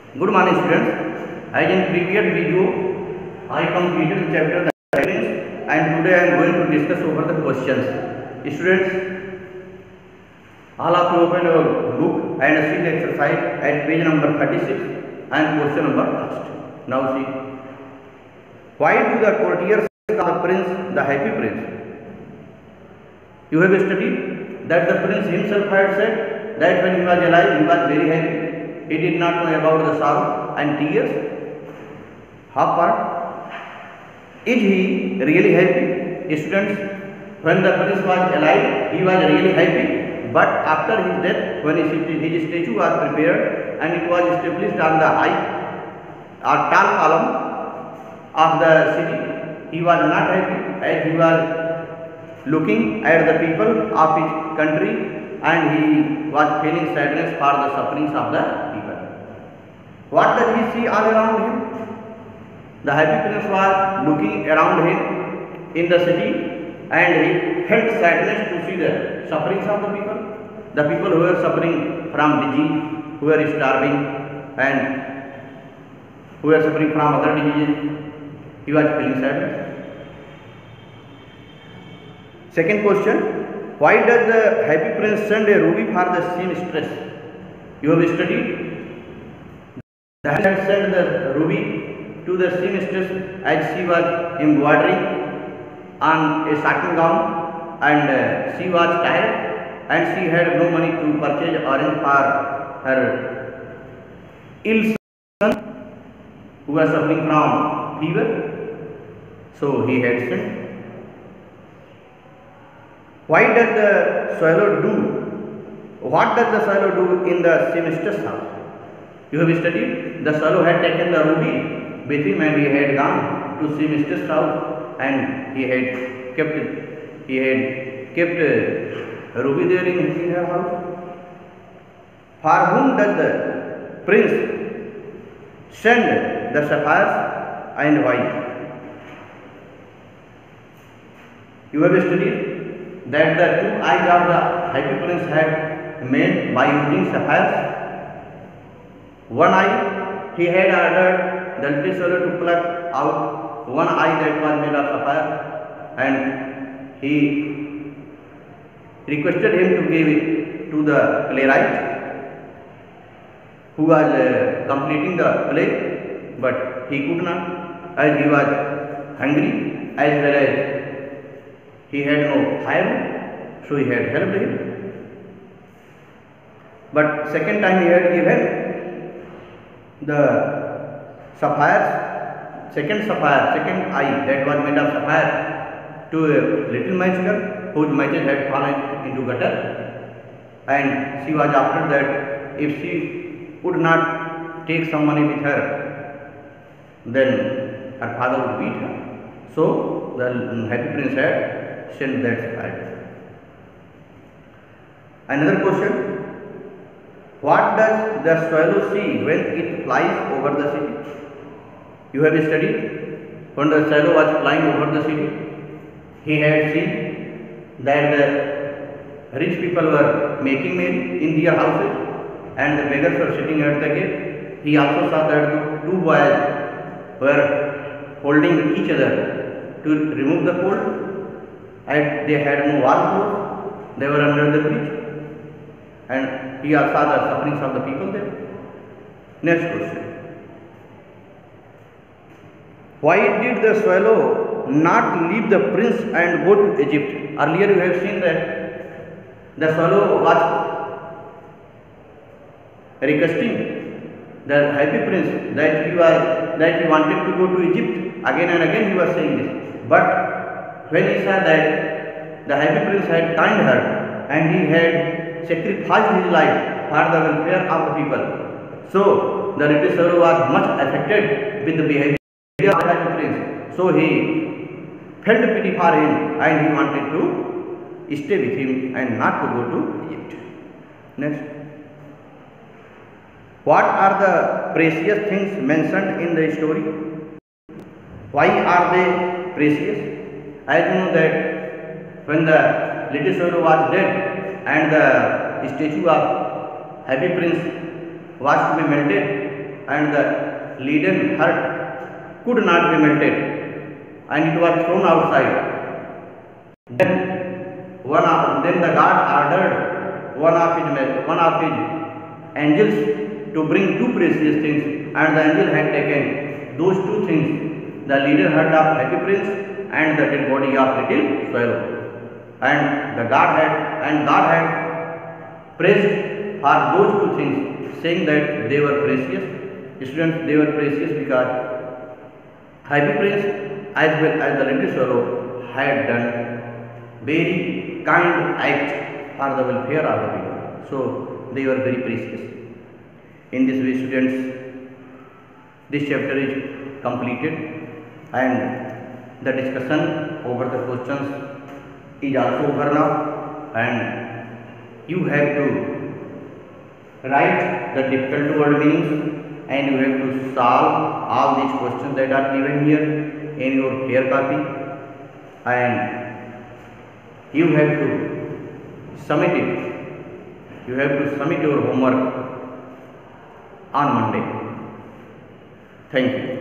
Good morning students. As in previous video, I completed the chapter the Prince and today I am going to discuss over the questions. Students, all of you open your book and see the exercise at page number 36 and question number 1. Now see, why do the courtiers call the prince the happy prince? You have studied that the prince himself had said that when he was alive he was very happy. He did not know about the sorrow and tears. However, is he really happy? Students, when the prince was alive, he was really happy. But after his death, when his statue was prepared and it was established on the high or tall column of the city, he was not happy as he was looking at the people of his country and he was feeling sadness for the sufferings of the people. What does he see all around him? The happy prince was looking around him in the city and he felt sadness to see the sufferings of the people. The people who were suffering from disease, who were starving and who were suffering from other diseases, he was feeling sadness. Second question. Why does the happy prince send a ruby for the seamstress? You have studied. The happy prince sent the ruby to the seamstress as she was embroidering on a satin gown and she was tired and she had no money to purchase orange for her ill son who was suffering from fever. So he had sent. Why does the swallow do? What does the swallow do in the seamstress house? You have studied. The swallow had taken the ruby with him and he had gone to seamstress house and he had kept ruby there in her house. For whom does the prince send the sapphires and why? You have studied that the two eyes of the happy prince had made by using sapphires. One eye he had ordered the little swallow to pluck out one eye that was made of sapphire and he requested him to give it to the playwright who was completing the play, but he could not as he was hungry as well as he had no fire, so he had helped him. But second time he had given the sapphires, second eye that was made of sapphire to a little match girl whose matches had fallen into gutter, and she was after that if she would not take some money with her, then her father would beat her. So the happy prince had sent that sapphire. Another question. What does the swallow see when it flies over the city? You have studied when the swallow was flying over the city, he had seen that the rich people were making merry in their houses and the beggars were sitting at the gate. He also saw that the two boys were holding each other to remove the cold. And they had no warm clothes, they were under the bridge, and he saw the sufferings of the people there. Next question. Why did the swallow not leave the prince and go to Egypt? Earlier you have seen that the swallow was requesting the happy prince that he wanted to go to Egypt. Again and again he was saying this. But when he saw that the happy prince had turned her and he had sacrificed his life for the welfare of the people, so the little swallow was much affected with the behavior of the happy prince. So he felt pity for him and he wanted to stay with him and not to go to Egypt. Next. What are the precious things mentioned in the story? Why are they precious? As you know that when the little swallow was dead and the statue of happy prince was to be melted, and the leaden heart could not be melted, and it was thrown outside. Then the God ordered one of his angels to bring two precious things, and the angel had taken those two things, the leaden heart of happy prince and the dead body of little swallow. And God had praised for those two things, saying that they were precious. Students, they were precious because happy prince as well as the little swallow had done very kind act for the welfare of the people. So they were very precious. In this way, students, this chapter is completed, and the discussion over the questions is also over now, and you have to write the difficult word meanings, and you have to solve all these questions that are given here in your clear copy, and you have to submit it. You have to submit your homework on Monday. Thank you.